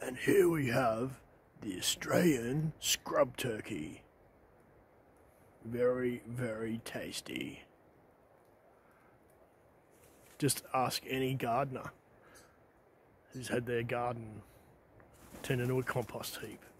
And here we have the Australian scrub turkey. Very, very tasty. Just ask any gardener who's had their garden turned into a compost heap.